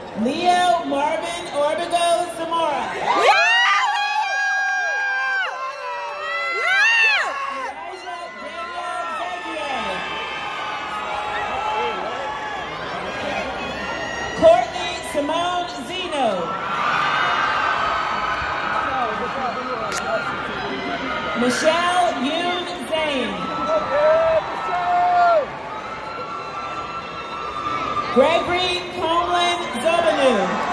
Leo Marvin Orbigo Zamora. Courtney Simone Zeno. Michelle